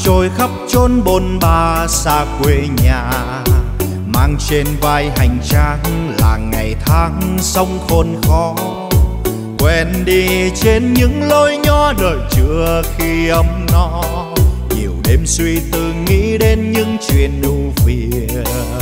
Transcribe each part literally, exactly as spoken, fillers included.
trôi khắp chốn bôn ba xa quê nhà, mang trên vai hành trang là ngày tháng sống khốn khó. Quen đi trên những lối nhỏ đời chưa khi ấm no, nhiều đêm suy tư nghĩ đến những chuyện ưu phiền.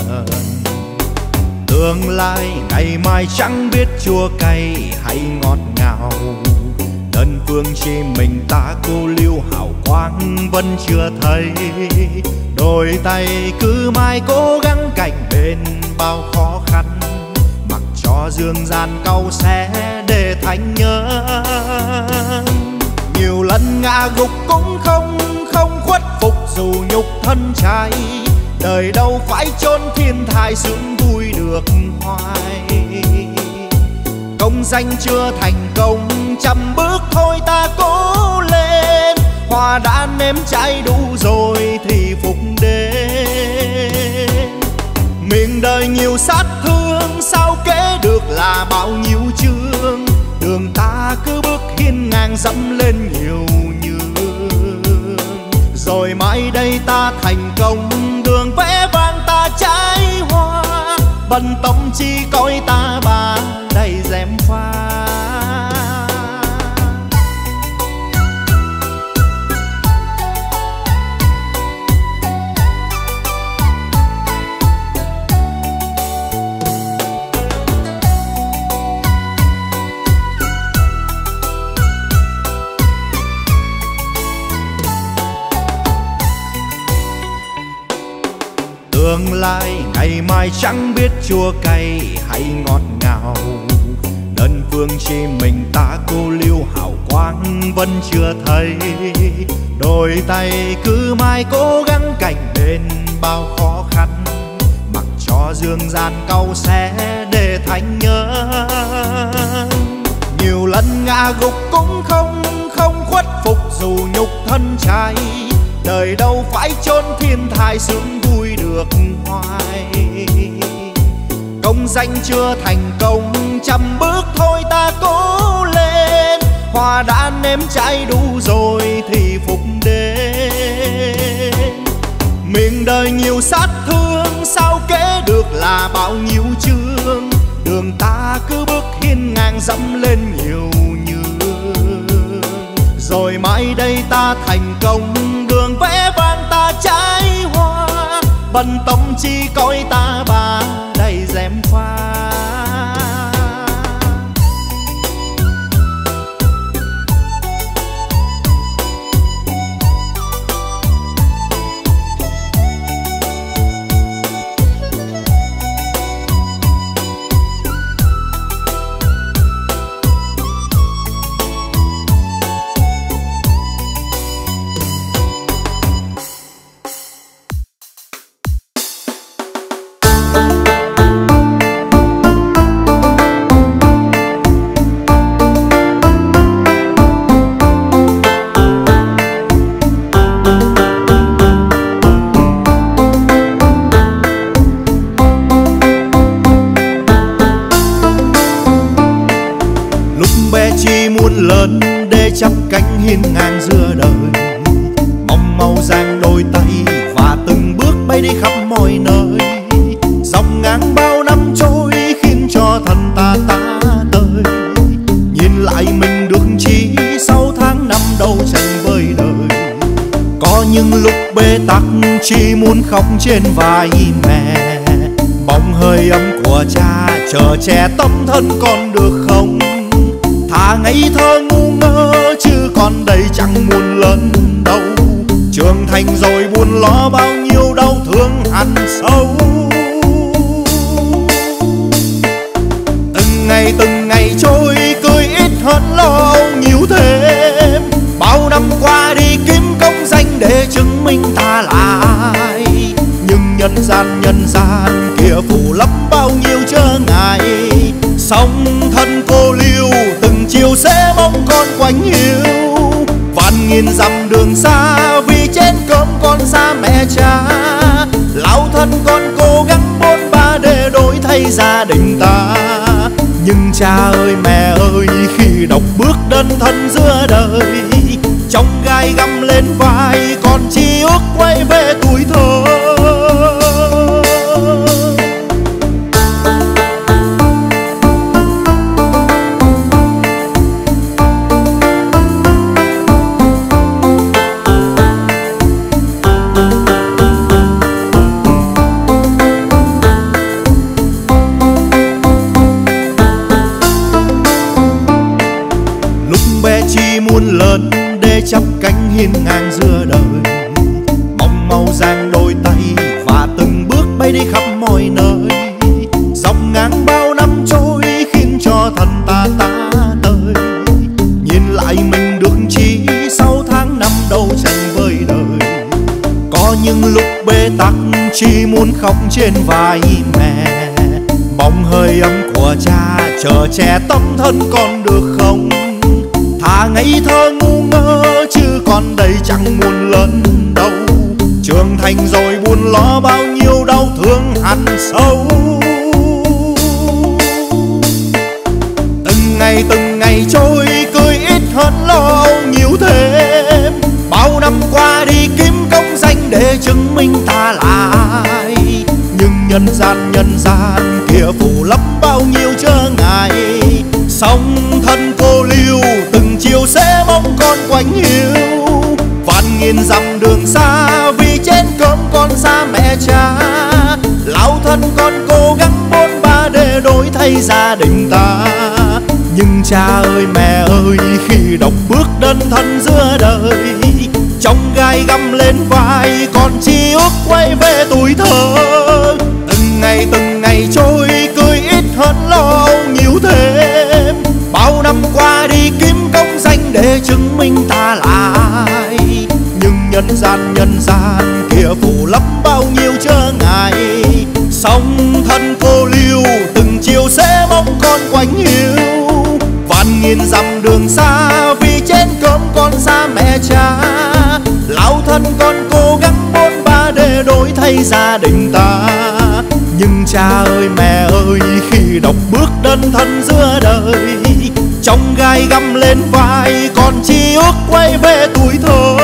Tương lai ngày mai chẳng biết chua cay hay ngọt ngào, đơn phương chỉ mình ta cô liêu hào quang vẫn chưa thấy. Đôi tay cứ mãi cố gắng cạnh bên bao khó khăn, mặc cho dương gian cau xé để thành nhân. Nhiều lần ngã gục cũng không không khuất phục dù nhục thân trai, đời đâu phải chốn thiên thai sướng vui được hoài. Công danh chưa thành công, trăm bước thôi ta cố lên, hoa đã nếm cháy đủ rồi thì phục đến. Miền đời nhiều sát thương, sao kể được là bao nhiêu chương, đường ta cứ bước hiên ngang dẫm lên nhiều nhường. Rồi mai đây ta thành công, đường vẽ vang ta trái hoa, bận tâm chi coi ta bà đầy dèm pha. Tương lai ngày mai chẳng biết chua cay hay ngọt ngào, đơn phương chỉ mình ta cô liêu hào quang vẫn chưa thấy. Đôi tay cứ mãi cố gắng cạnh bên bao khó khăn, mặc cho dương gian cau xé để thành nhân. Nhiều lần ngã gục cũng không không khuất phục dù nhục thân trai, đời đâu phải chốn thiên thai sướng vui được hoài. Công danh chưa thành công, trăm bước thôi ta cố lên, hoa đã nếm cháy đủ rồi thì phục đến. Miền đời nhiều sát thương, sao kể được là bao nhiêu chương, đường ta cứ bước hiên ngang dẫm lên nhiều nhường. Rồi mai đây ta thành công, đường vẽ vang ta trái hoa, bận tâm chi coi ta bà đầy dèm pha. Lớn để chắp cánh hiên ngang giữa đời, mong mau giang đôi tay và từng bước bay đi khắp mọi nơi. Dòng ngang bao năm trôi khiến cho thân ta ta tơi, nhìn lại mình được chi sau tháng năm đấu tranh với đời. Có những lúc bế tắc chỉ muốn khóc trên vai mẹ, bóng hơi ấm của cha chờ che tâm thân con được không. Thà ngây thơ ngu ngơ chứ còn đây chẳng muốn lớn đâu, trưởng thành rồi buồn lo bao nhiêu đau thương hằn sâu. Từng ngày từng ngày trôi cười ít hơn lo âu nhiều thêm, bao năm qua đi kiếm công danh để chứng minh ta là ai. Nhưng nhân gian nhân gian kia phủ lấp bao nhiêu chớ ngại, song thân cô liêu từng chiều sẽ mong con quanh hiu. Vạn nghìn dặm đường xa vì trên cơm con xa mẹ cha, lão thân con cố gắng bôn ba để đổi thay gia đình ta. Nhưng cha ơi mẹ ơi, khi đọc bước đơn thân giữa đời, trong gai găm lên vai, còn chỉ ước quay về tuổi thơ. Muốn lớn để chắp cánh hiên ngang giữa đời, mong mau giang đôi tay và từng bước bay đi khắp mọi nơi. Dòng ngang bao năm trôi khiến cho thân ta ta tơi, nhìn lại mình được chi sau tháng năm đấu tranh với đời. Có những lúc bế tắc chỉ muốn khóc trên vai mẹ, mong hơi ấm của cha chờ che tâm thân con được không. Thà ngây thơ ngu ngơ chứ còn đây chẳng muốn lớn đâu, trưởng thành rồi buồn lo bao nhiêu đau thương hằn sâu. Từng ngày từng ngày trôi cười ít hơn lo âu nhiều thêm, bao năm qua đi kiếm công danh để chứng minh ta là ai. Nhưng nhân gian nhân gian kia phủ lấp bao nhiêu chớ ngại, song thân cô liêu từng chiều sẽ mong con quạnh hiu. Vạn nghìn dặm đường xa vì trên cơm con xa mẹ cha, lão thân con cố gắng bôn ba để đổi thay gia đình ta. Nhưng cha ơi mẹ ơi khi đọc bước đơn thân giữa đời, trong gai găm lên vai còn chỉ ước quay về tuổi thơ. Từng ngày từng ngày trôi cười ít hơn lo âu nhiều thêm, bao năm qua đi kiếm công danh để chứng minh ta là ai. Nhưng nhân gian nhân gian kia phủ lấp bao nhiêu chớ ngại, song thân cô liêu từng chiều sẽ mong con quạnh hiu. Vạn nghìn dặm đường xa vì trên cơm con xa mẹ cha, lão thân con cố gắng bôn ba để đổi thay gia đình ta. Nhưng cha ơi mẹ ơi khi đọc bước đơn thân giữa đời, trong gai găm lên vai còn chỉ ước quay về tuổi thơ.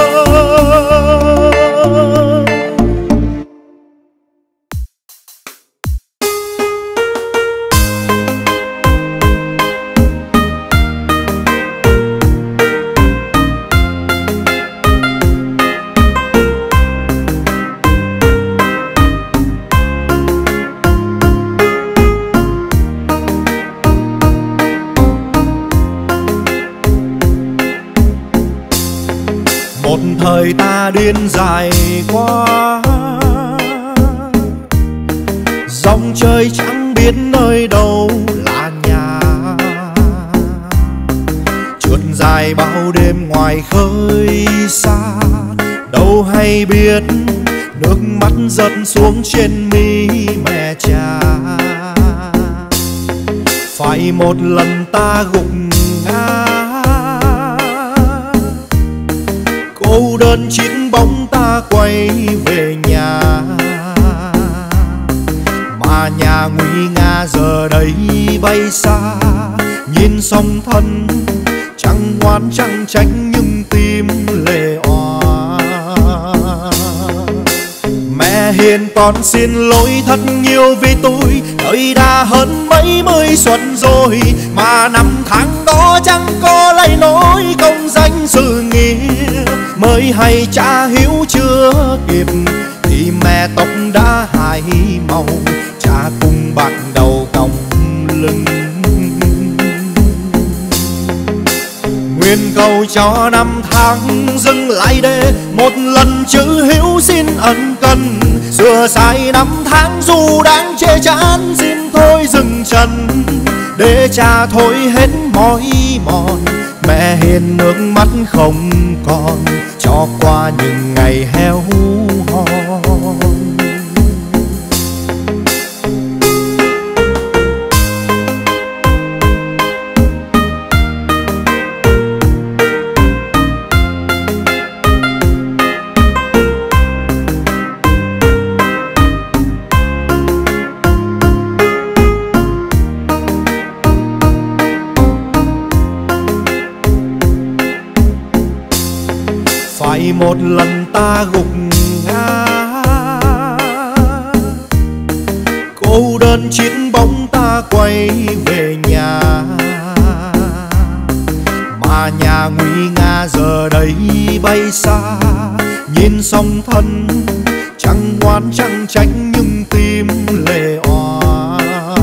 Một thời ta điên dài quá, dòng chơi chẳng biết nơi đâu là nhà. Trượt dài bao đêm ngoài khơi xa, đâu hay biết nước mắt rớt xuống trên mi mẹ cha. Phải một lần ta gục ngã, cô đơn chín bóng ta quay về nhà. Mà nhà nguy nga giờ đây bay xa, nhìn song thân chẳng ngoan chẳng tránh nhưng tim lệ òa. Mẹ hiền con xin lỗi thật nhiều vì tôi đời đã hơn mấy mươi xuân rồi, mà năm tháng đó chẳng có lấy nỗi công danh sự nghiệp. Mới hay cha hiếu chưa kịp thì mẹ tóc đã hai màu, cha cùng bạc đầu còng lưng. Nguyện cầu cho năm tháng dừng lại để một lần chữ hiếu xin ân cần, sửa sai năm tháng dù đáng chê chán xin thôi dừng chân. Để cha thôi hết mỏi mòn, mẹ hiền nước mắt không còn cho qua những ngày heo hon. một lần ta gục ngã, cô đơn chiến bóng ta quay về nhà. Mà nhà nguy nga giờ đây bay xa, nhìn song thân chẳng ngoan chẳng tránh nhưng tim lệ òa.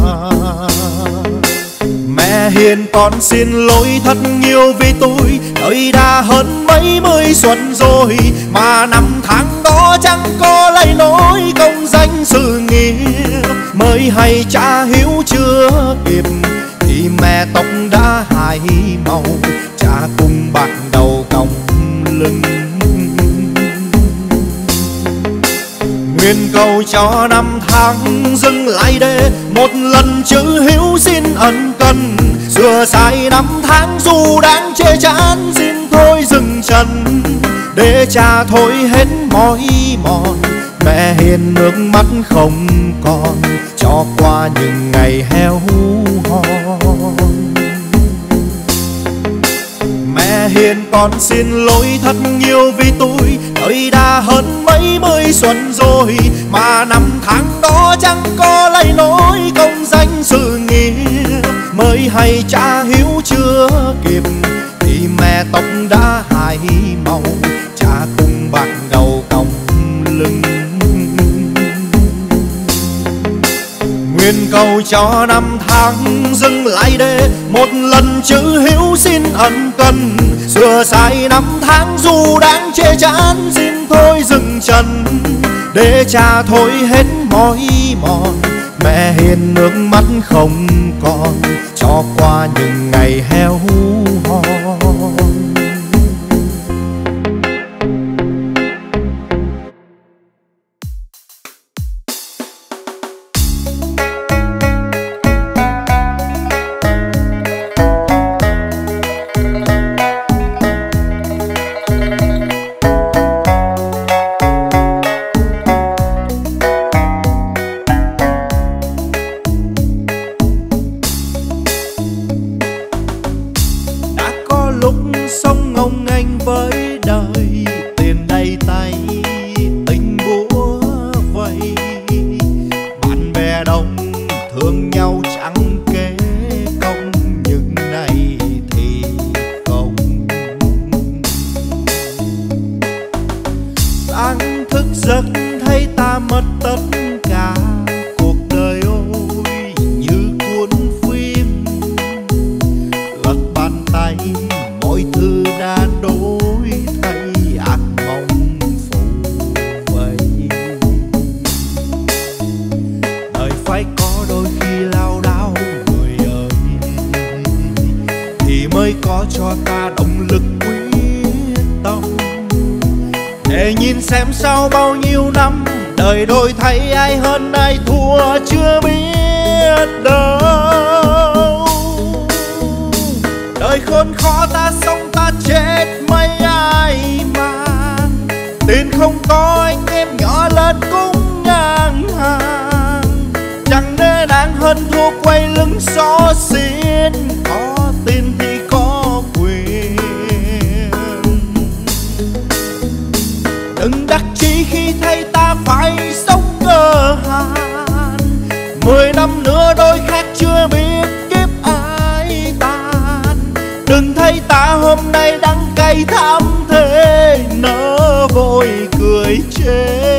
Mẹ hiền con xin lỗi thật nhiều vì tôi đời đã hơn mấy mươi xuân rồi, mà năm tháng đó chẳng có lấy nỗi công danh sự nghiệp. Mới hay cha hiếu chưa kịp thì mẹ tóc đã hai màu, cha cùng bạc đầu còng lưng. Nguyện cầu cho năm tháng dừng lại để một lần chữ hiếu xin ân cần, sửa sai năm tháng dù đáng chê chán xin thôi dừng chân, để cha thôi hết mỏi mòn. Mẹ hiền nước mắt không còn cho qua những ngày heo hon. Mẹ hiền con xin lỗi thật nhiều vì tôi đời đã hơn mấy mươi xuân rồi, mà năm tháng đó chẳng có lấy nỗi công danh sự nghiệp. Mới hay cha hiếu chưa kịp thì mẹ tóc đã hai màu, cha cùng bạc đầu còng lưng. Nguyện cầu cho năm tháng dừng lại để một lần chữ hiếu xin ân cần, sửa sai năm tháng dù đáng chê chán xin thôi dừng chân, để cha thôi hết mỏi mòn. Mẹ hiền nước mắt không còn cho qua những ngày heo hon. Đời đổi thay ai hơn ai thua chưa biết đâu. Đời khốn khó ta sống ta chết mấy ai mang, tiền không có anh em nhỏ lớn cũng ngang hàng. Chẳng nên đáng hơn thua quay lưng xó xin, có tiền thì có quyền. Đừng đắc chí khi thấy ta phải sống cơ hàn, mười năm nữa đôi khác chưa biết kiếp ai tàn. Đừng thấy ta hôm nay đắng cay thắm thế nỡ vội cười chê.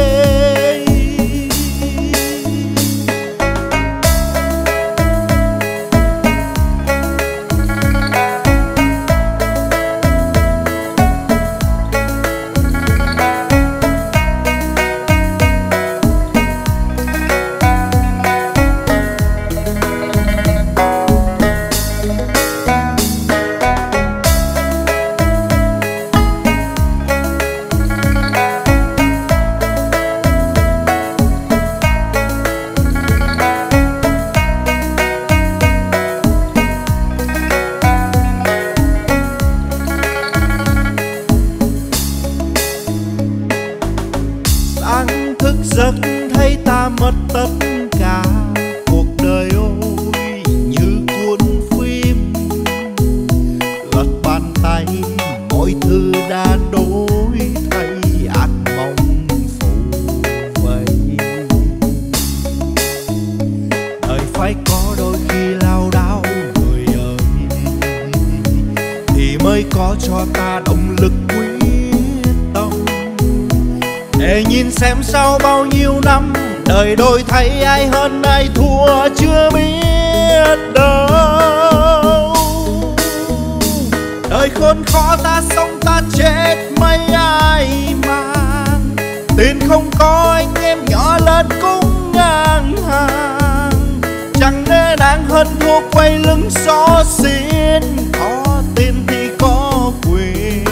Giấc thấy ta mất tất cả, cuộc đời ôi như cuốn phim, lật bàn tay mọi thứ đã đổi cho ta động lực quyết tâm. Để nhìn xem sau bao nhiêu năm, đời đổi thay ai hơn ai thua chưa biết đâu. Đời khốn khó ta sống ta chết mấy ai mang, tiền không có anh em nhỏ lớn cũng ngang hàng. Chẳng nên đáng hơn thua quay lưng xó xin, có tiền thì có quyền.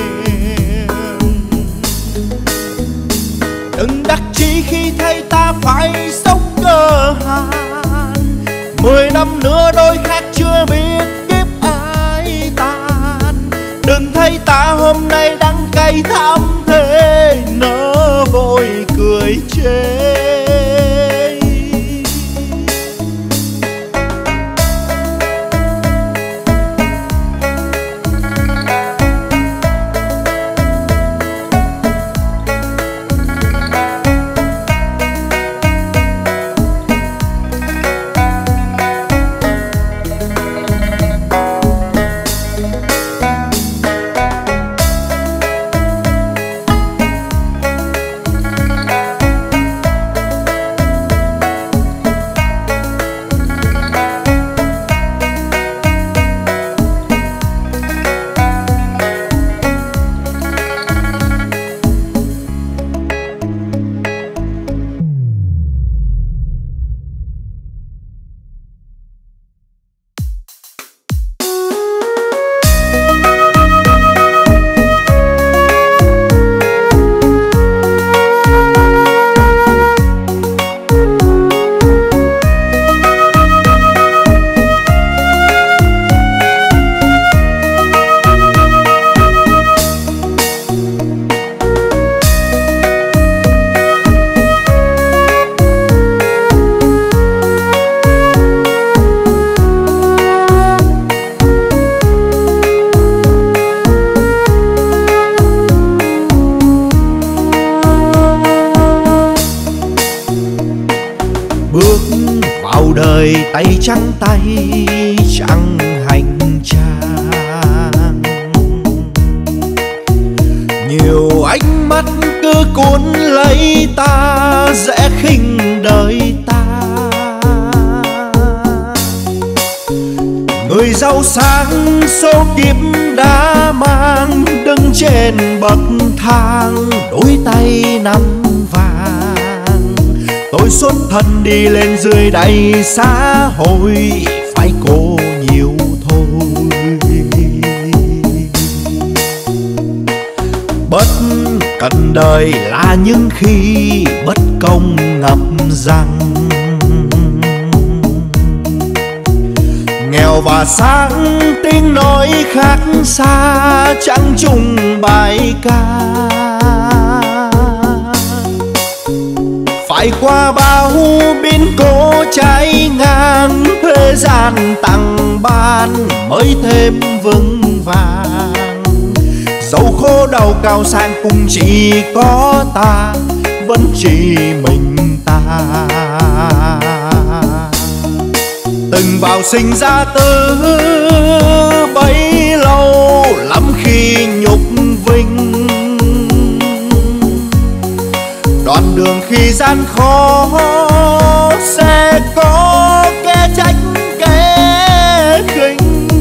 Đừng đắc chí khi thấy ta phải sống cơ hàn, mười năm nữa đôi khác chưa biết kiếp ai tàn. Đừng thấy ta hôm nay đắng cay thắm thế, nỡ vội cười chê. Tay trắng tay chẳng hành trang, nhiều ánh mắt cứ cuốn lấy ta, dễ khinh đời ta. Người giàu sang số kiếp đã mang, đứng trên bậc thang đôi tay nắm vàng. Tôi xuất thân đi lên dưới đây xã hội, phải cố nhiều thôi. Bất cần đời là những khi bất công ngập rằng, nghèo và sáng tiếng nói khác xa, chẳng chung bài ca. Phải qua bao biến cố trái ngang, thế gian tặng ban mới thêm vững vàng. Dẫu khổ đau cao sang cũng chỉ có ta, vẫn chỉ mình ta. Từng vào sinh ra tử bấy lâu, lắm khi nhục vinh. Đoạn đường khi gian khó sẽ có kẻ trách kẻ khinh.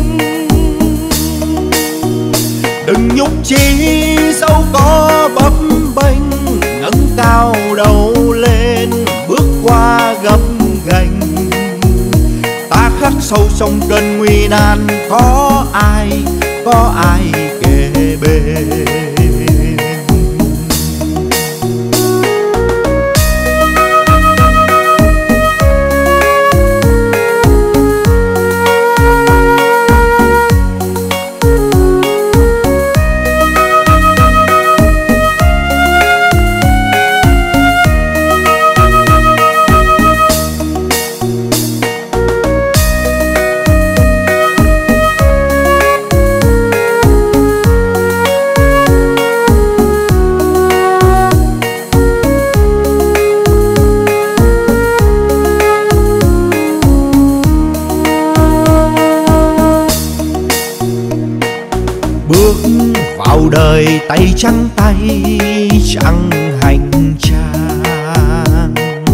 Đừng nhục chí dẫu có bấp bênh, ngẩng cao đầu lên bước qua gập ghềnh. Ta khắc sâu trong cơn nguy nan, có ai có ai kề bên. đời tay trắng tay chẳng hành trang.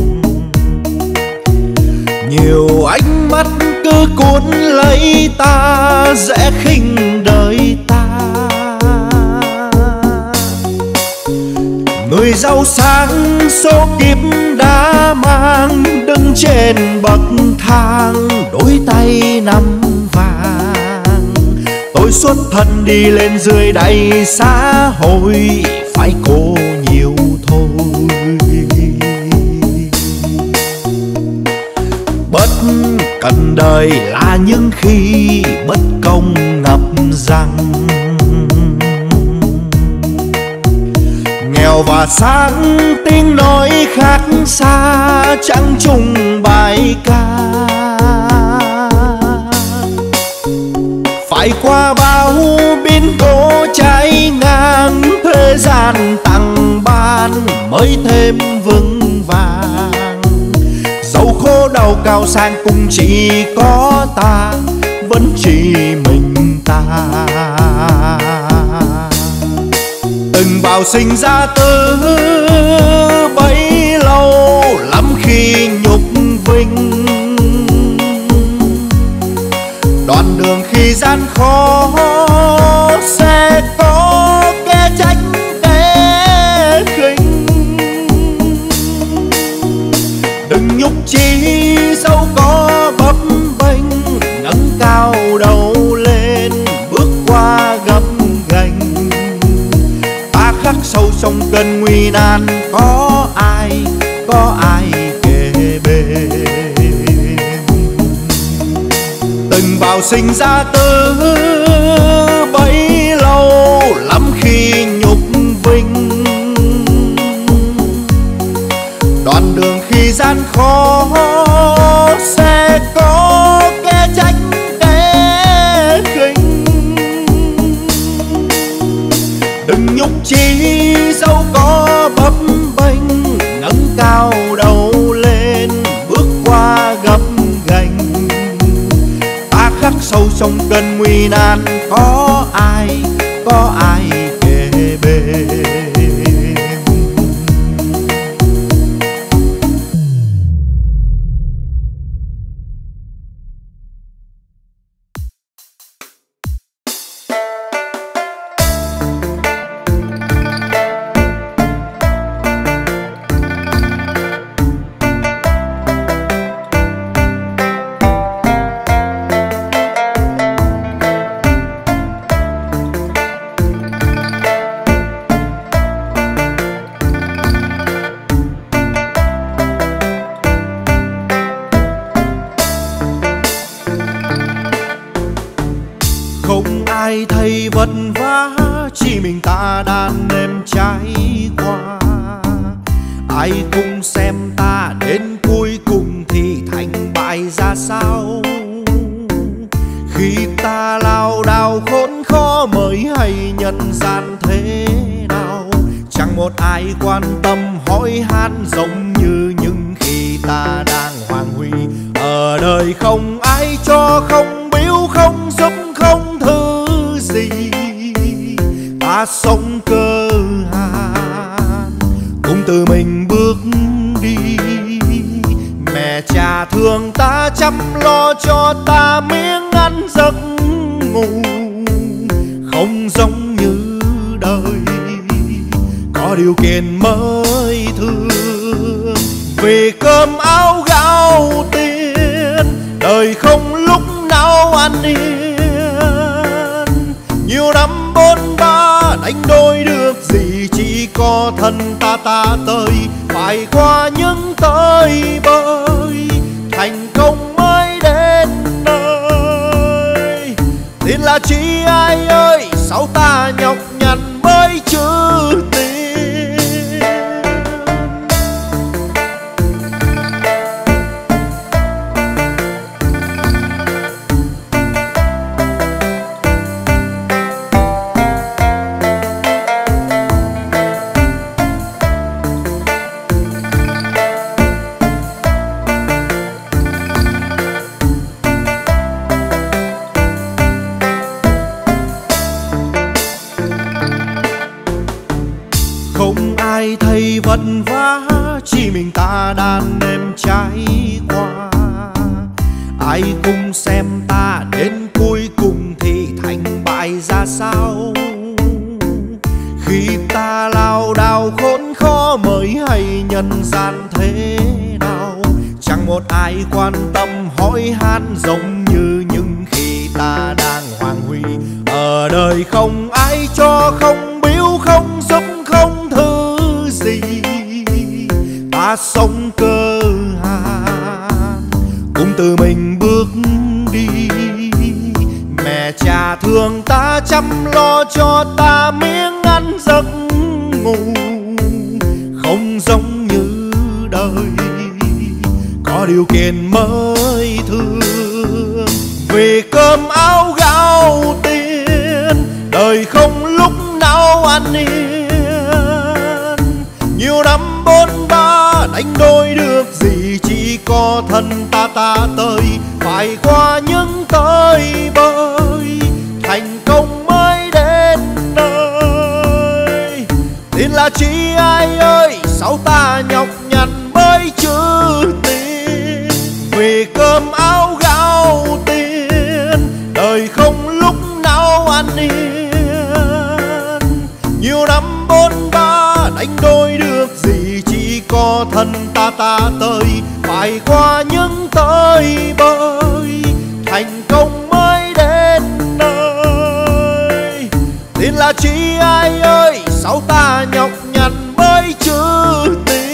Nhiều ánh mắt cứ cuốn lấy ta, dễ khinh đời ta. Người giàu sang số kiếp đã mang, đứng trên bậc thang đôi tay nắm vàng. Tôi xuất thân đi lên dưới đây xã hội, phải cố nhiều thôi. Bất cần đời là những khi bất công ngập rằng. Nghèo và sáng tiếng nói khác xa, chẳng chung bài ca. Phải qua bao biến cố trái ngang, thế gian tặng ban mới thêm vững vàng. Dẫu khổ đau cao sang cũng chỉ có ta, vẫn chỉ mình ta. Từng vào sinh ra từ bấy lâu, lắm khi nhục vinh. Đoạn đường khi gian khó sẽ có kẻ trách kẻ khinh. Đừng nhục chí dẫu có bấp bênh, ngẩng cao đầu lên bước qua gập ghềnh. Ta khắc sâu trong cơn nguy nan, có ai có ai kề bên. Từng vào sinh ra từ bấy lâu, lắm khi nhục vinh. Đoạn đường khi gian khó sẽ có kẻ trách kẻ khinh. Đừng nhục chí dẫu có bấp bênh, ngẩng cao đầu lên bước qua gập ghềnh. Ta khắc sâu trong cơn nguy nan, có ai có ai kề bên. Không ai thấy vất vả, chỉ mình ta đan đêm trải qua. Ai cũng xem ta đến cuối cùng thì thành bại ra sao. Khi ta lao đao khốn khó mới hay nhân gian thế nào. Chẳng một ai quan tâm hỏi han giống như những khi ta đang hoàng huy. Ở đời không ai cho, không biếu, không giúp, không thứ gì. Ta sống cơ hàn, cũng tự mình bước đi. Mẹ cha thương ta chăm lo cho ta miếng ăn giấc ngủ. Không giống như đời có điều kiện mới thương. Vì cơm áo gạo tiền, đời không lúc nào an yên. Nhiều năm bôn ba đánh đôi được gì, chỉ có thân ta ta tới. Phải qua những tới bơi, thành công mới đến nơi. Tiền là chi ai ơi, sao ta nhọc nhằn mới chưa tiền. vật vã chỉ mình ta đàn em trái qua. Ai cùng xem ta đến cuối cùng thì thành bại ra sao. Khi ta lao đao khốn khó mới hay nhân gian thế nào. Chẳng một ai quan tâm hỏi han giống như những khi ta đang hoàng huy. Ở đời không ai cho, không biếu, không giúp, không thứ gì. Ta sống cơ hàn cùng tự mình bước đi. Mẹ cha thương ta chăm lo cho ta miếng ăn giấc ngủ. Không giống như đời có điều kiện mới thương. Vì cơm áo gạo tiền đời không lúc nào an yên. Nhiều năm bôn ba đánh đôi được gì, chỉ có thân ta ta tới. Phải qua những tới bơi thành công mới đến nơi. Tin là chi ai ơi, sao ta nhọc nhằn mới chưa tin. Vì cơm áo gạo tiền đời không lúc nào an yên. Nhiều năm bôn ba đánh đôi được gì, chỉ có thân ta ta tới. Phải qua những tới bơi thành công mới đến nơi. Tin là chi ai ơi, sao ta nhọc nhằn mới chưa tin.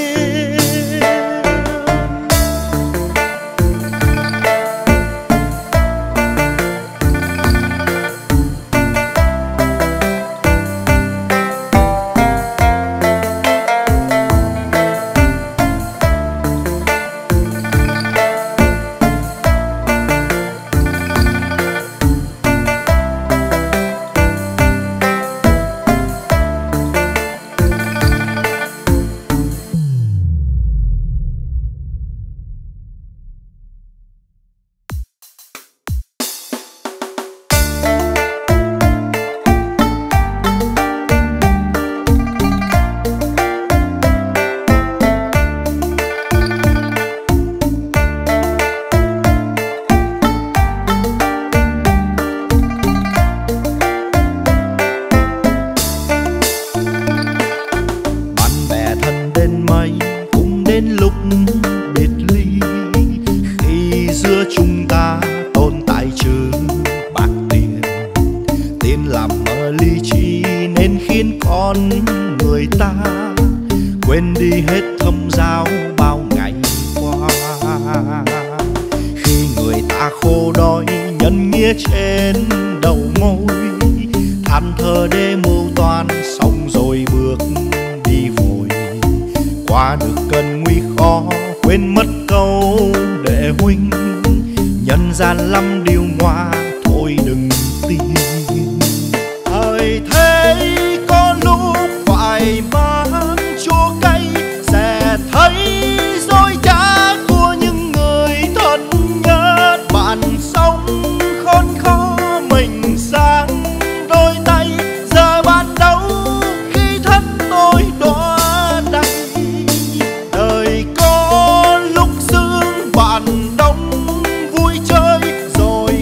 Đời có lúc sương bạn đông vui chơi, rồi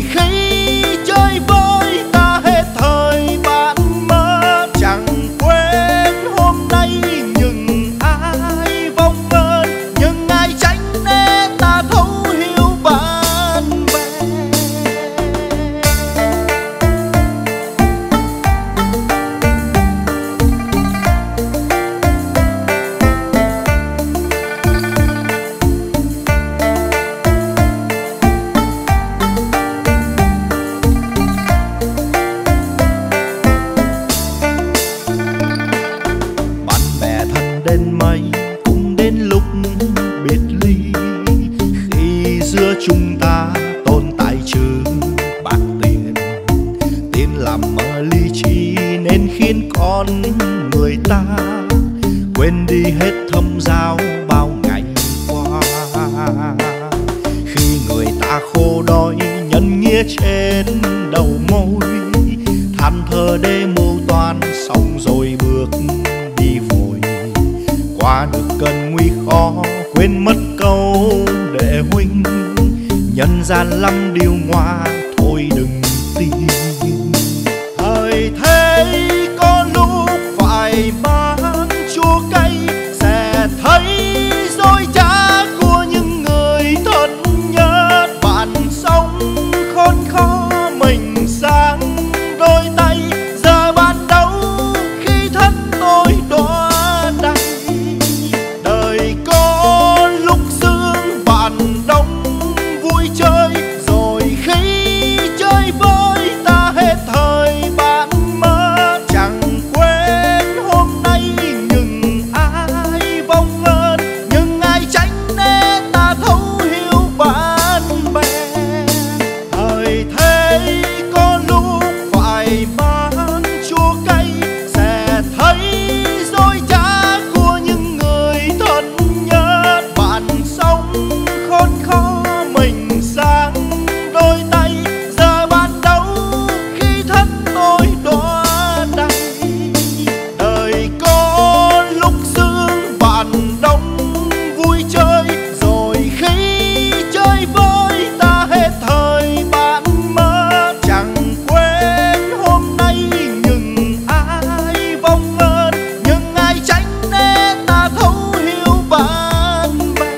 gian lắm điều ngoa, thôi đừng tin. Thời thế có lúc phải bán chua cay, sẽ thấy dối trá của những người thân nhất. Bạn sống khốn khó mình sang đôi tay, giờ bạn đâu khi thân tôi đọa đầy. Đời có lúc sương bạn đông vui chơi, rồi khi chơi với ta hết thời bạn mất. Chẳng quên hôm nay những ai vong ơn, nhưng ai tránh để ta thấu hiểu bạn bè. Thời thế có lúc phải bán chua cay, sẽ thấy dối trá của những người thân nhất. Bạn sống khốn khó mình sang đôi tay, giờ bạn đâu khi thân tôi đọa đầy. Đời có lúc sương bạn đông vui chơi, rồi khi chơi với ta hết thời bạn mất. Chẳng quên hôm nay những ai vong ơn, nhưng ai tránh để ta thấu hiểu bạn bè.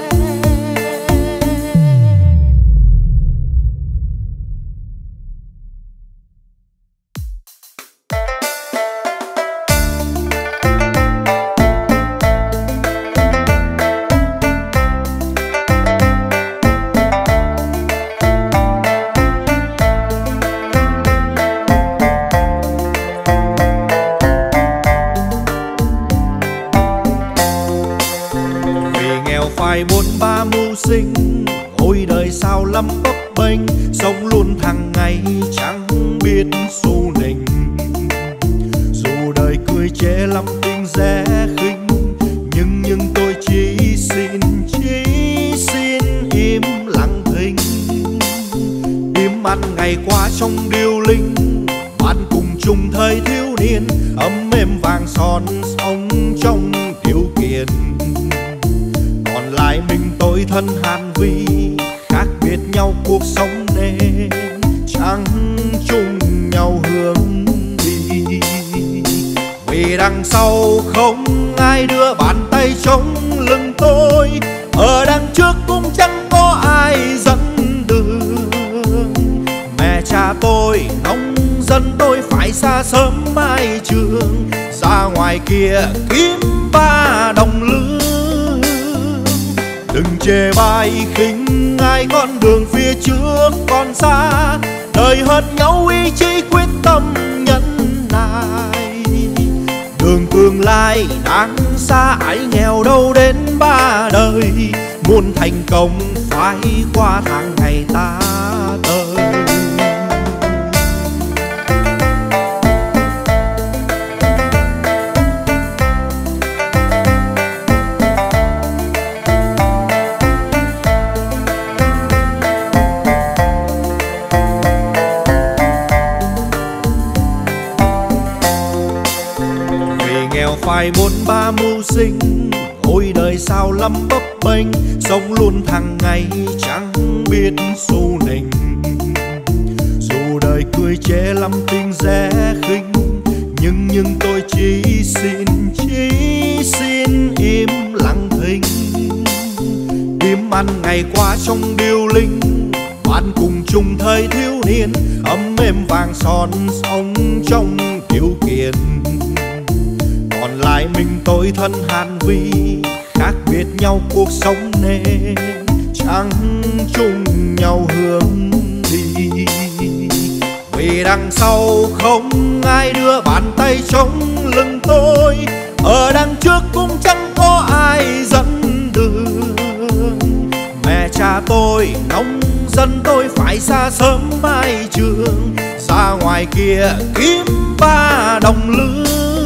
Vì nghèo phải bốn ba mưu sinh, ôi đời sao lắm bấp bênh, sống luôn hàng ngày chẳng biết xu nịnh. Dù đời cười chê lắm tiếng rẻ khinh, nhưng nhưng tôi chỉ xin chỉ xin im lặng thinh. Im ăn ngày qua trong điêu linh, bạn cùng chung thời thiếu niên, ấm êm vàng son sống trong điều kiện. Còn lại mình tôi thân hàn vi, khác biệt nhau cuộc sống nên chẳng chung nhau hướng đi. Vì đằng sau không ai đưa bàn tay chống lưng tôi, ở đằng trước cũng chẳng có ai dẫn đường. Mẹ cha tôi nông dân, tôi phải xa sớm mai trường, ra ngoài kia kiếm ba đồng lương. Đừng chê bai khinh ai, con đường phía trước còn xa. Đời hơn nhau ý chí quyết tâm nhẫn nại, đường tương lai đang xa, ai nghèo đâu đến ba đời. Muốn thành công phải qua tháng ngày ta tới. Nghèo phải bốn ba mưu sinh, ôi đời sao lắm bấp bênh, sống luôn hàng ngày chẳng biết xu nịnh. Dù đời cười chê lắm tiếng rẻ khinh, nhưng nhưng tôi chỉ xin chỉ xin im lặng thinh. Im ăn ngày qua trong điêu linh, bạn cùng chung thời thiếu niên, ấm êm vàng son sống trong điều kiện. Còn lại mình tôi thân hàn vi, khác biệt nhau cuộc sống nên chẳng chung nhau hướng đi. Vì đằng sau không ai đưa bàn tay chống lưng tôi, ở đằng trước cũng chẳng có ai dẫn đường. Mẹ cha tôi nông dân, tôi phải xa sớm mai trường, ra ngoài kia kiếm ba đồng lương.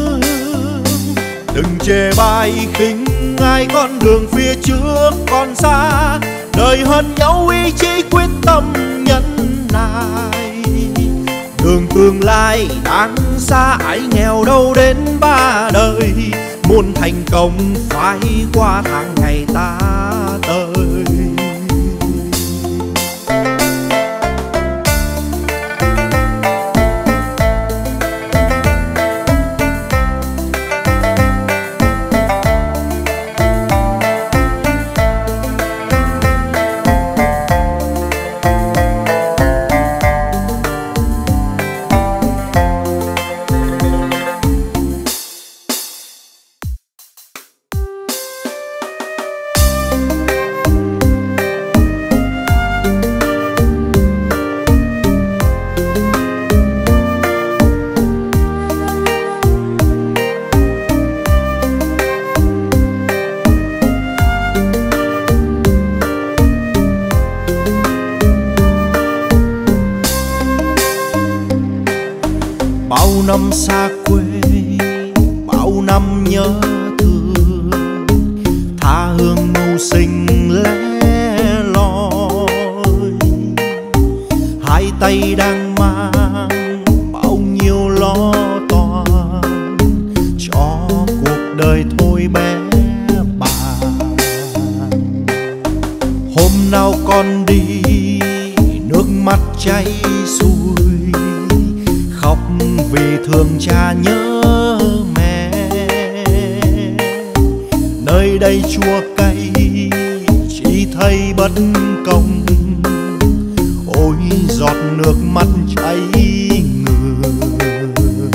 Đừng chê bai khinh ai, con đường phía trước còn xa. Đời hơn nhau ý chí quyết tâm nhẫn nại, đường tương lai đang xa, ai nghèo đâu đến ba đời. Muốn thành công phải qua tháng ngày ta tới. năm xa quê, bao năm nhớ thương, tha hương mưu sinh lẻ loi. Hai tay đang mang bao nhiêu lo toan, cho cuộc đời thôi bé bàng. Hôm nào con đi nước mắt chảy xuôi, khóc vì thương cha nhớ mẹ. Nơi đây chua cay chỉ thấy bất công, ôi giọt nước mắt chảy ngược.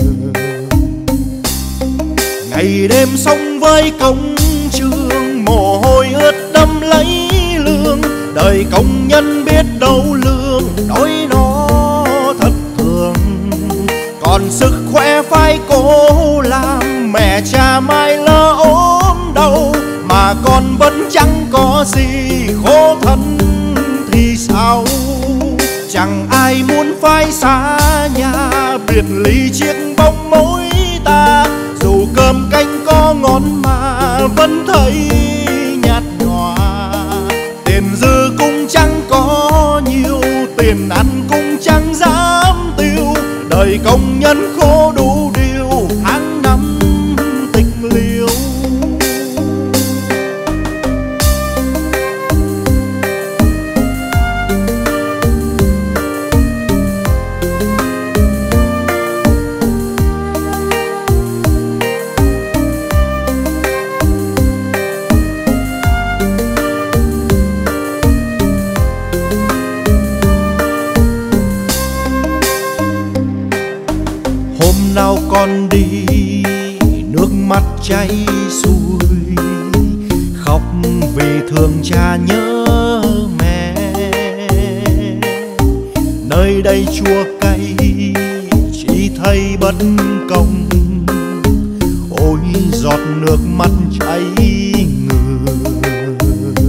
Ngày đêm sống với công trường, mồ hôi ướt đẫm lấy lương. Đời công nhân biết đâu lương đói nó thật thường, còn sức khỏe phải cố làm. Mẹ cha mai lỡ ốm đau mà con vẫn chẳng có gì, khổ thân thì sao. Chẳng ai muốn phai xa nhà, biệt ly chiếc bóng mối ta. Dù cơm canh có ngon mà vẫn thấy nhạt nhòa. Tiền dư cũng chẳng có nhiều, tiền ăn cũng chẳng dám tiêu. Đời công nhân khổ đủ điều, tháng năm tịch liêu. Hôm nào con đi nước mắt chảy xuôi, khóc vì thương cha nhớ mẹ. Nơi đây chua cay chỉ thấy bất công, ôi giọt nước mắt chảy ngược.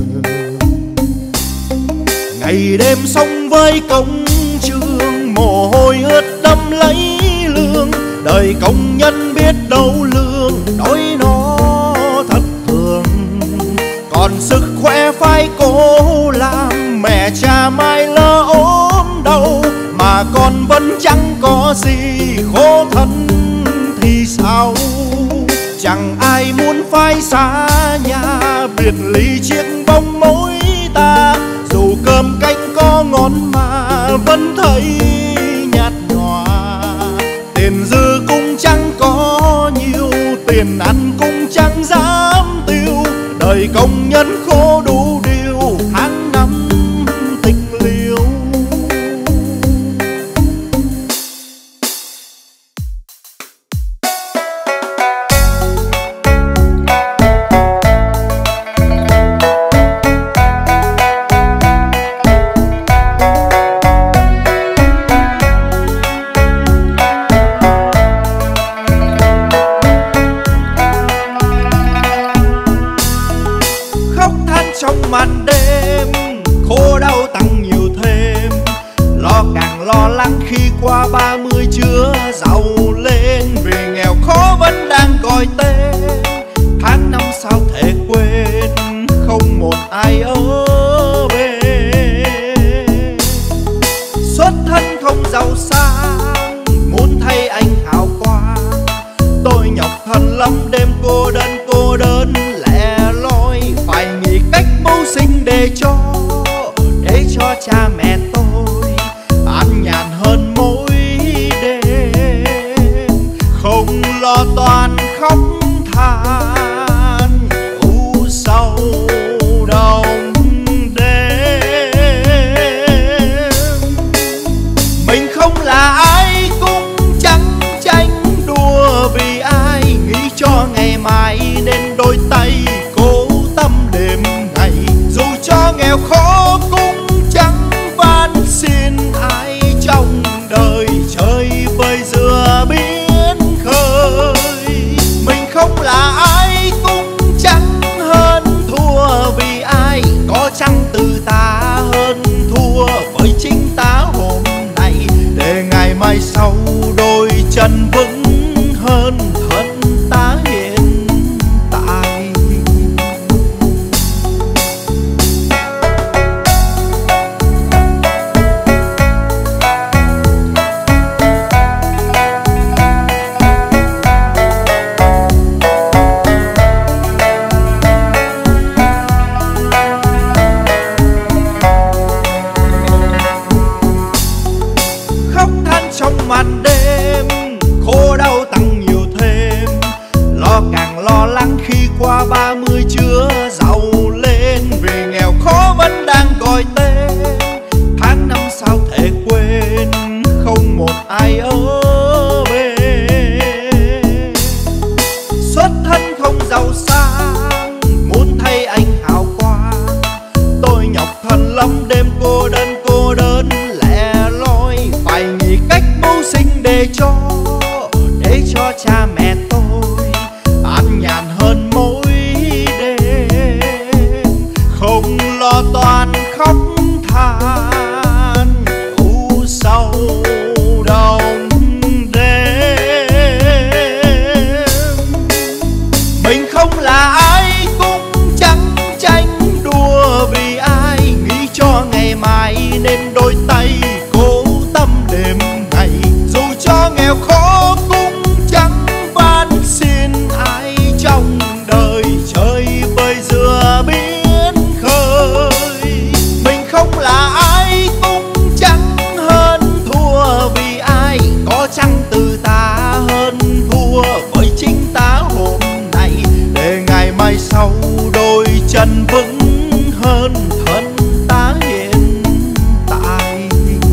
Ngày đêm sống với công trường, mồ hôi ướt đẫm lấy lương. Đời công nhân biết đâu lương đói nó thật thường, còn sức khỏe phải cố làm. Mẹ cha mai lỡ ốm đau mà con vẫn chẳng có gì, khổ thân thì sao. Chẳng ai muốn phai xa nhà, biệt ly chiếc bóng mối ta. Dù cơm canh có ngon mà vẫn thấy nhạt nhòa. Tiền dư cũng chẳng có nhiều, tiền ăn cũng chẳng dám tiêu. Đời công nhân khổ đủ điều, tháng năm tịch liêu. Trong màn đêm khổ đau tăng nhiều thêm, lo càng lo lắng khi qua ba mươi chưa giàu lên. Vì nghèo khó vẫn đang gọi tên, tháng năm sao thể quên, không một ai ở bên. Xuất thân không giàu sang, muốn thay anh hào quang. Tôi nhọc thân lắm đêm cô đơn cô đơn lẻ loi, phải nghĩ cách mưu sinh để cho để cho cha mẹ tôi an nhàn hơn mỗi đêm. Không lo toan khóc than u sầu đông đêm. Mình không là ai cũng chẳng tranh đua vì ai, nghĩ cho ngày mai nên đôi tay cố tâm đêm ngày. Dù cho nghèo khó cũng chẳng van xin ai trong đời, chơi vơi giữa biển khơi. Mình không là ai cũng chẳng hơn thua vì ai, có chăng từ ta hơn thua với chính ta hôm nay, để ngày mai sau đôi chân vững toàn khóc than u sầu đồng đêm. Mình không là ai cũng chẳng tranh đua vì ai, nghĩ cho ngày mai nên đôi tay cố tâm đêm ngày. Dù cho nghèo khó cũng chẳng van xin ai trong đời, chơi bơi giữa biển khơi. Mình không là ai cũng chẳng hơn thua vì ai, có chăng từ ta hơn thua với chính ta hôm nay, để ngày mai sau đôi chân vững hơn thân ta hiện tại.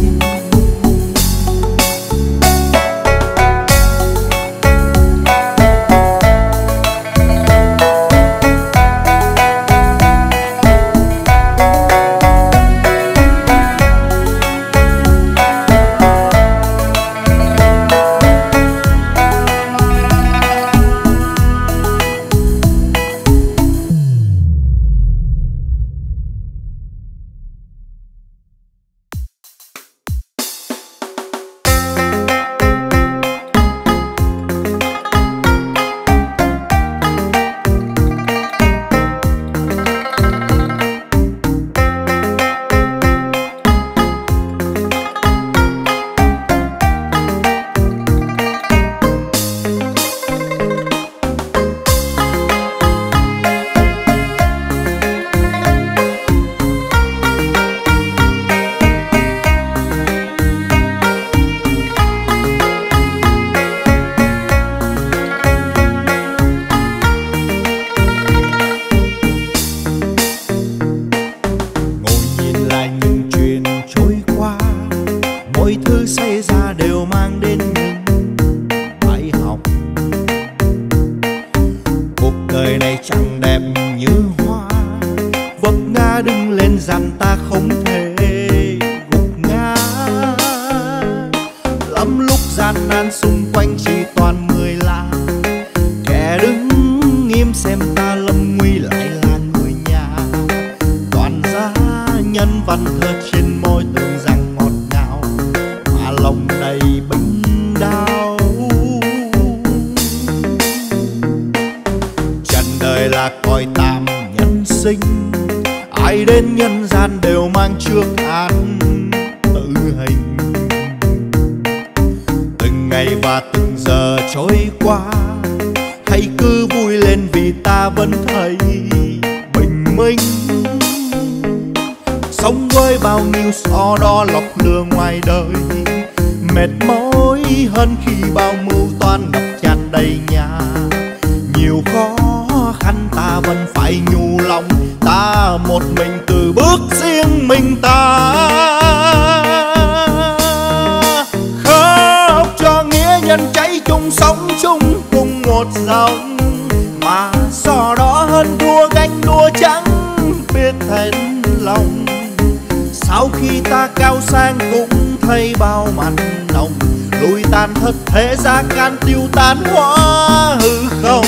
Thế giá can tiêu tán hóa hư không.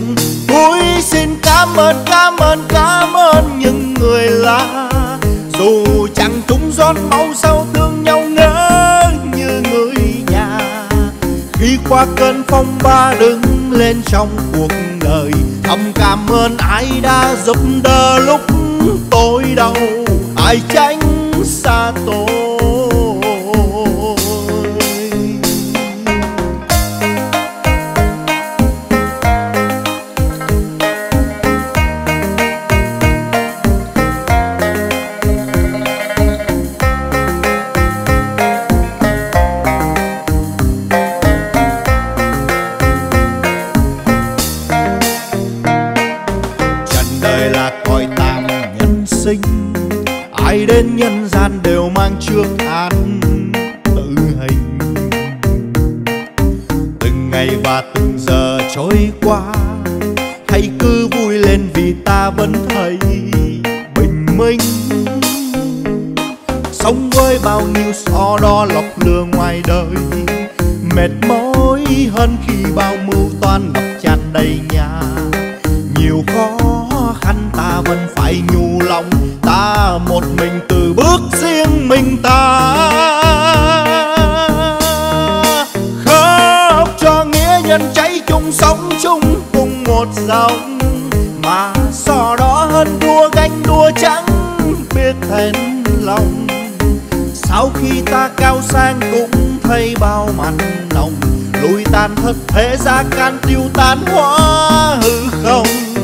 Tôi xin cảm ơn, cảm ơn, cảm ơn những người lạ, dù chẳng chung giọt máu sao thương nhau ngỡ như người nhà. Khi qua cơn phong ba đứng lên trong cuộc đời, thầm cảm ơn ai đã giúp đỡ lúc tôi đau, ai tránh xa tôi. Ai đến nhân gian đều mang trước án tử hình. Từng ngày và từng giờ trôi qua, hãy cứ vui lên vì ta vẫn thấy bình minh. Sống với bao nhiêu so đo lọc lừa ngoài đời, mệt mỏi hơn khi bao mưu toan ngập tràn đầy nhà. Nhiều khó khăn ta vẫn phải nhủ lòng, ta một mình từ bước riêng mình ta. Khóc cho nghĩa nhân cháy chung sống chung cùng một dòng, mà so đó hơn đua ganh đua chẳng biết hèn lòng. Sau khi ta cao sang cũng thấy bao mặn nồng, lùi tàn thất thế gia can tiêu tán hóa hư không.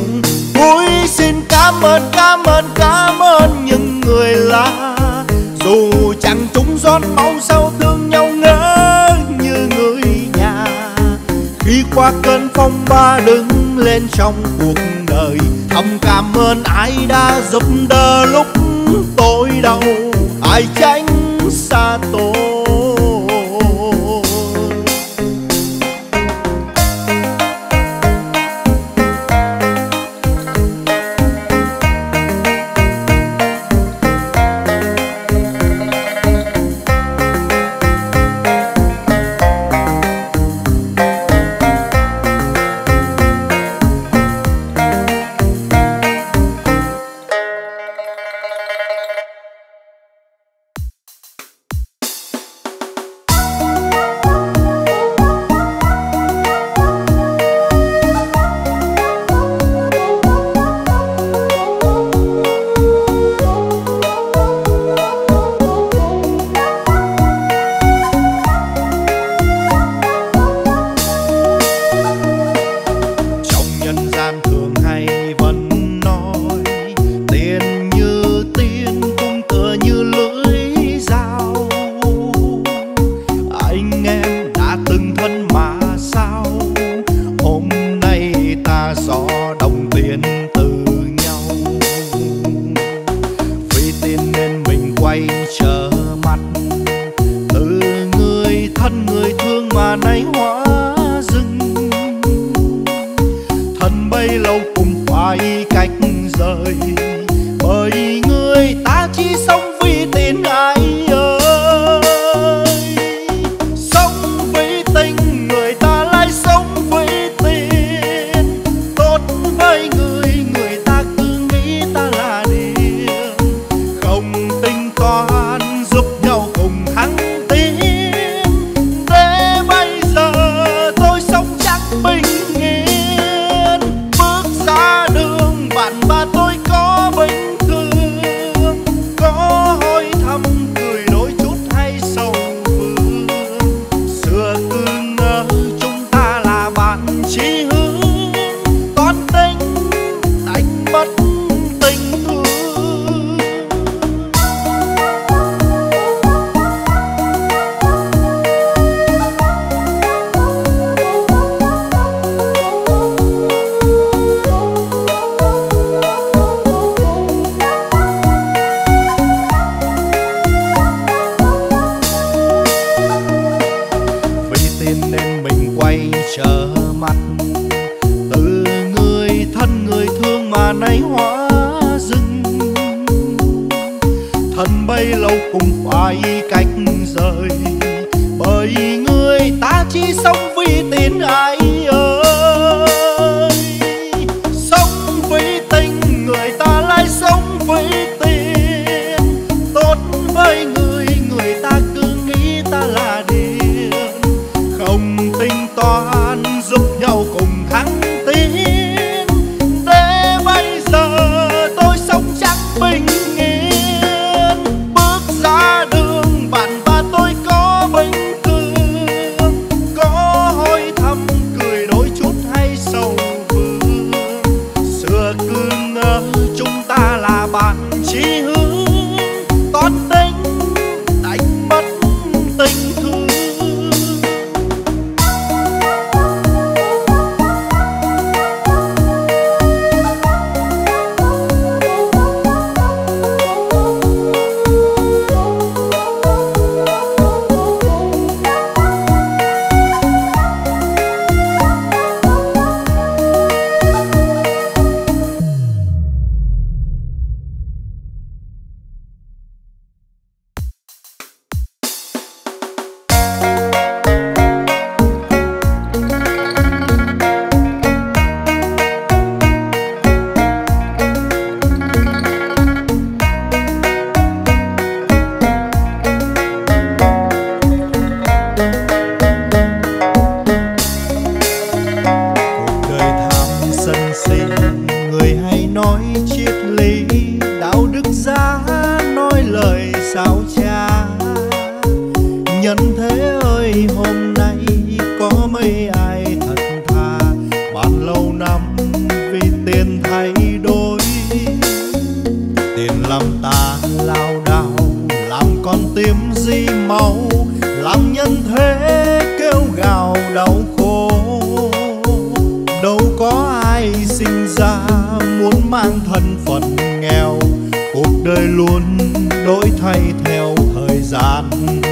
Ôi xin cảm ơn cảm ơn cảm ơn những người lạ, dù chẳng chúng giọt máu sao thương nhau ngỡ như người nhà. Khi qua cơn phong ba đứng lên trong cuộc đời, thầm cảm ơn ai đã giúp đỡ lúc tôi đau, ai tránh xa tôi. Thăm lời sao cha. Nhân thế ơi hôm nay có mấy ai thật thà, bàn lâu năm vì tiền thay đổi. Tiền làm ta lao đao, làm con tim di máu, làm nhân thế kêu gào đau khổ. Đâu có ai sinh ra muốn mang thân phận nghèo, cuộc đời luôn đổi thay theo thời gian.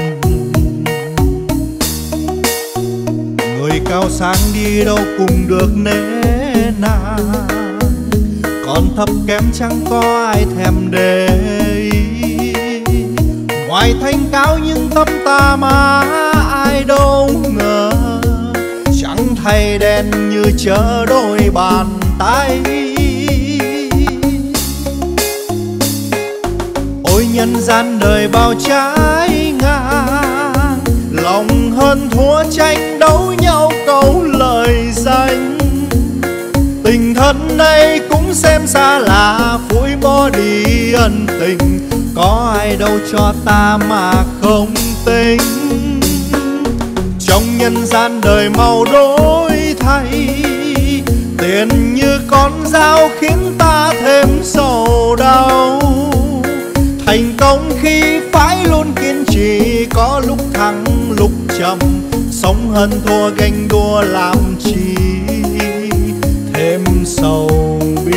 Người cao sang đi đâu cùng được nể nang, còn thấp kém chẳng có ai thèm để ý. Ngoài thanh cao nhưng tâm ta mà ai đâu ngờ, trắng thay đen như chớ đôi bàn tay. Ôi nhân gian đời bao trái ngang, lòng hơn thua tranh đấu nhau câu lời danh. Tình thân này cũng xem xa lạ, phủi bỏ đi ân tình, có ai đâu cho ta mà không tính. Trong nhân gian đời mau đổi thay, tiền như con dao khiến ta thêm sầu đau. Thành công khi phải luôn kiên trì, có lúc thắng lúc trầm, sống hơn thua ganh đua làm chi thêm sầu bi.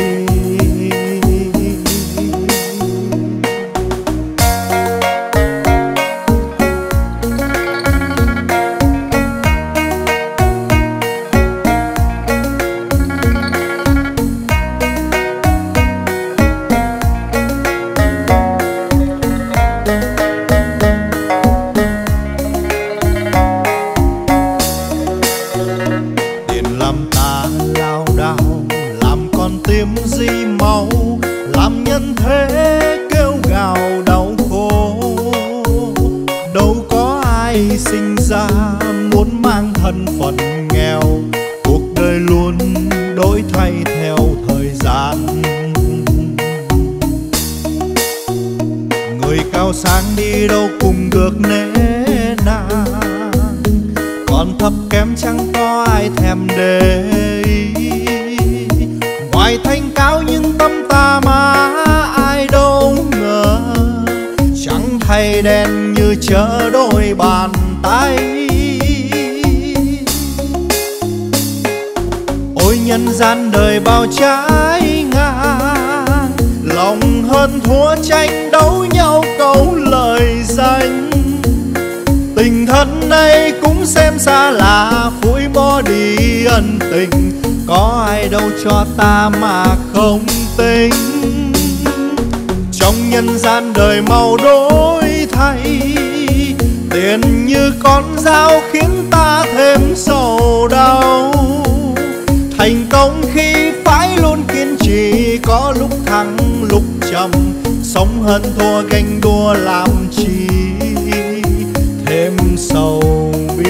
Chớ đôi bàn tay. Ôi nhân gian đời bao trái ngang, lòng hơn thua tranh đấu nhau câu lời danh. Tình thân này cũng xem xa lạ, phủi bỏ đi ân tình, có ai đâu cho ta mà không tính. Trong nhân gian đời mau đổi thay, tiền như con dao khiến ta thêm sầu đau. Thành công khi phải luôn kiên trì, có lúc thắng lúc trầm, sống hơn thua ganh đua làm chi thêm sầu bi.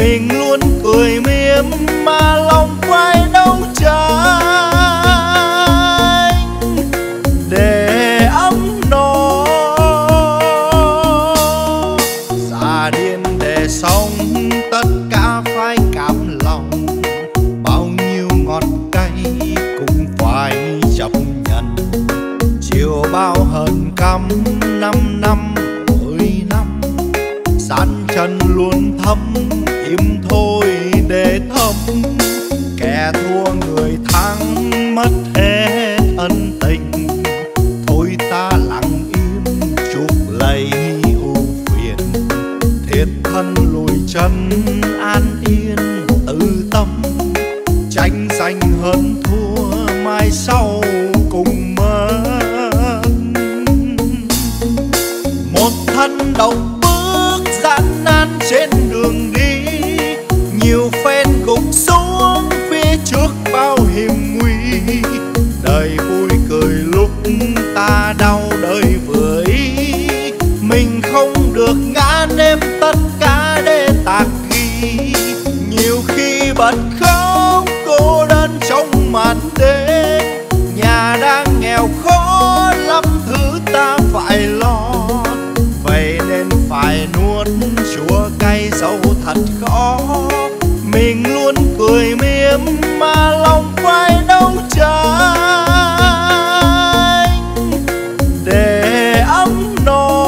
mình luôn cười mỉm mà lòng quay đấu tranh để ấm no. Già điên để sống tất cả phải cảm lòng, bao nhiêu ngọt cay cũng phải chấp nhận. Chiều bao hờn căm năm năm mười năm, gian chân luôn thấm im thôi để thấm. Kẻ thua người thắng mất hết ân tình, thôi ta lặng im chuốc lấy ưu phiền. Thiệt thân lùi chân an yên tự tâm, tranh giành hơn thua mai sau cùng mất. Một thân độc bước gian nan trên đường đi, nhiều phen gục xuống phía trước bao hiểm nguy. Đời vui cười lúc ta đau đời vừa ý, mình không được ngã nếm tất cả để tạc ghi. Nhiều khi bật khóc cô đơn trong màn đêm, nhà đang nghèo khó lắm thứ ta phải lo. Vậy nên phải nuốt chua cay dẫu thật khó, mình luôn cười mỉm mà lòng quay đấu tranh để ấm no.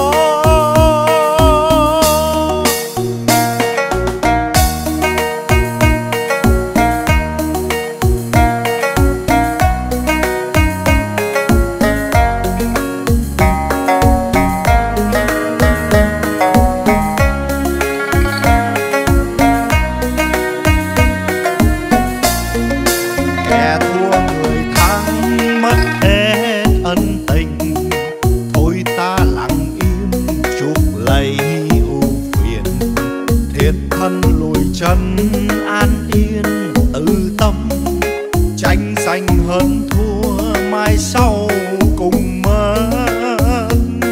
Kẻ thua người thắng mất hết ân tình, thôi ta lặng im chuốc lấy ưu phiền. Thiệt thân lùi chân an yên tự tâm, tranh giành hơn thua mai sau cùng mất.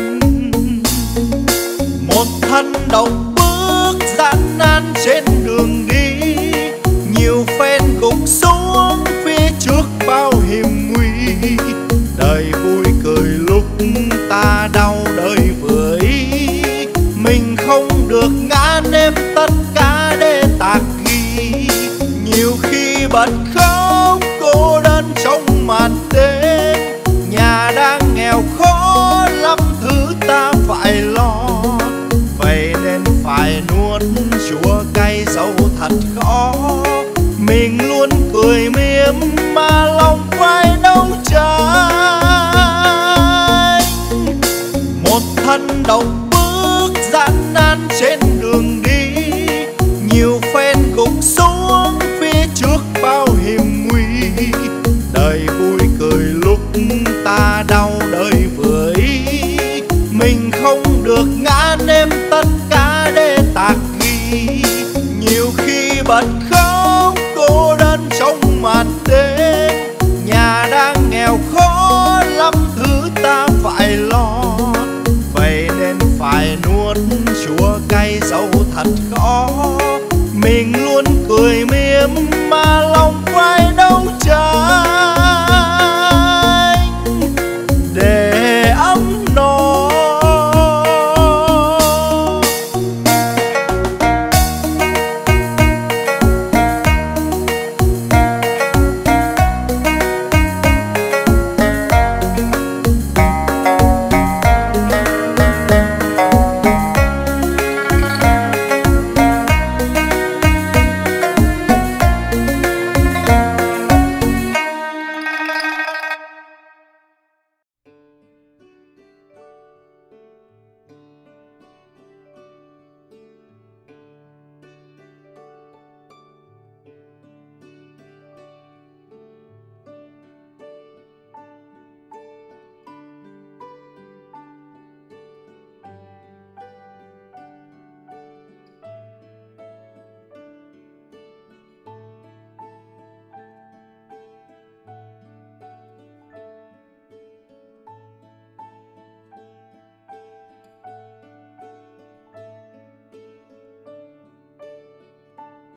Một thân độc bước gian nan trên đường đi, nhiều phen gục xuống phía trước bao hiểm nguy. Đời vui cười lúc ta đau đời vừa ý, mình không được ngã nếm tất cả để tạc ghi. Nhiều khi bật khóc cô đơn trong màn đêm, nhà đang nghèo khó lắm thứ ta phải lo. Vậy nên phải nuốt chua cay dẫu thật khó, mình luôn cười mỉm mà lòng quay đấu tranh. Một thân độc bước gian nan trên đường đi, nhiều phen gục xuống phía trước bao hiểm nguy. Đời vui cười lúc ta đau đời vừa ý, mình không được ngã nếm tất cả để tạc ghi. Nhiều khi bật khóc cô đơn trong màn đêm, nhà đang nghèo khó lắm thứ ta phải lo. Vậy nên phải nuốt chua cay dẫu thật khó, mình luôn cười mỉm